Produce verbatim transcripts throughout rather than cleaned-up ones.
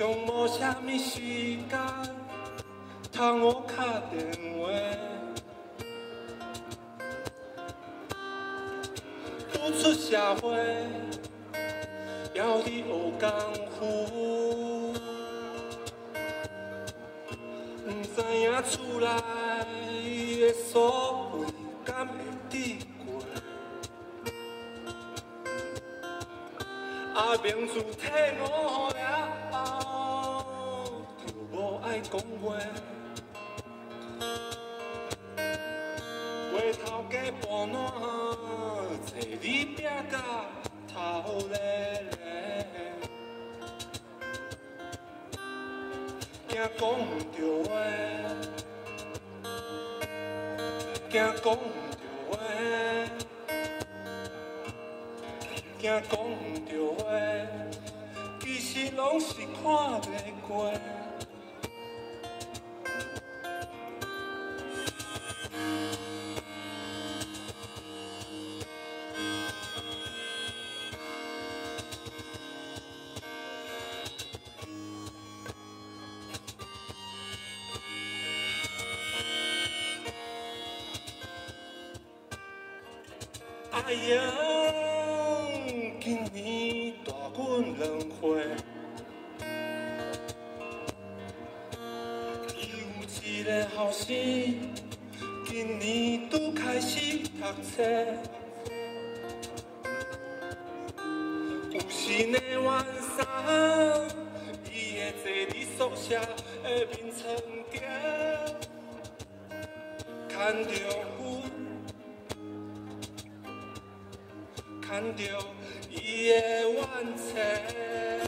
上无啥物时间，通我敲电话。拄出社会，要你学功夫，毋知影厝内的所谓敢会抵过？啊，名字替我了，就无爱讲话。回头家半烂，找你拼甲头咧咧，惊讲唔着话，惊讲唔着话。惊讲唔着话，其实拢是看袂过。哎呀！今年大阮两岁，有一个后生，今年拄开始读册，有时呢晚上，伊会坐伫宿舍的眠床顶，牵着阮，牵着。伊的怨切，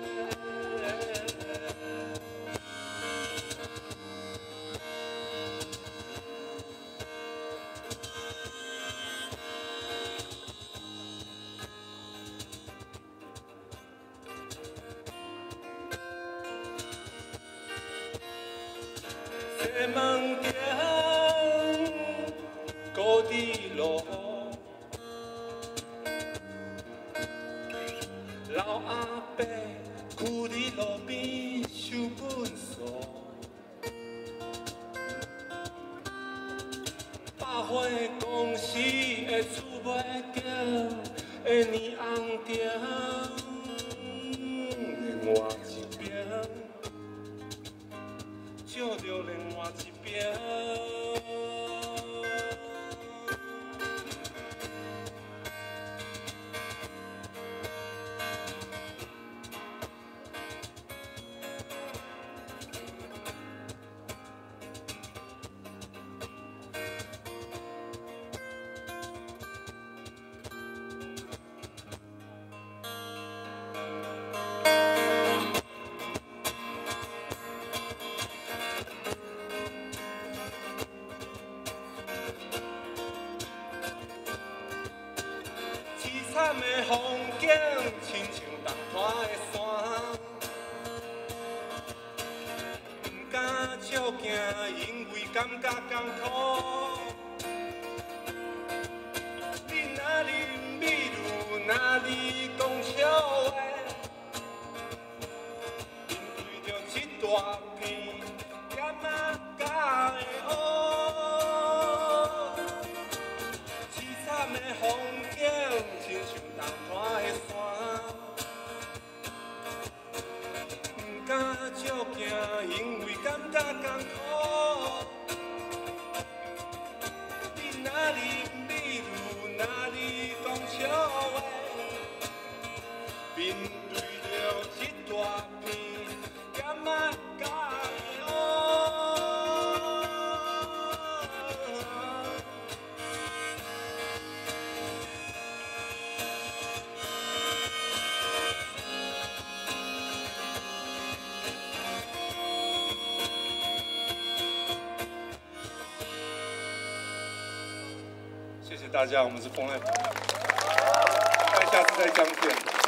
西门町高地路。老阿伯跍伫路边收本数，百货公司的厝尾景的霓虹灯，另外一边照着另外一边。惨的风景，亲像冬花的山，不敢照镜，因为感觉艰苦。你若啉美露，若你讲笑话，面对着一大片咸仔甲的乌，凄惨的风景。亲像冬花的山，不敢照镜，因为感觉艰苦。你若啉美露，若你讲笑话，面对着一大片咸仔甲的乌。谢谢大家，我们是风爱，大家下次再相见。